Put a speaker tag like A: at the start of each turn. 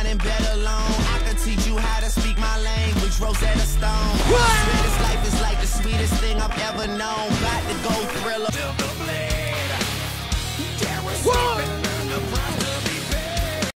A: in bed alone. I can teach you how to speak my language, Rosetta Stone. I swear this life is like the sweetest thing I've ever known. Got to go thriller.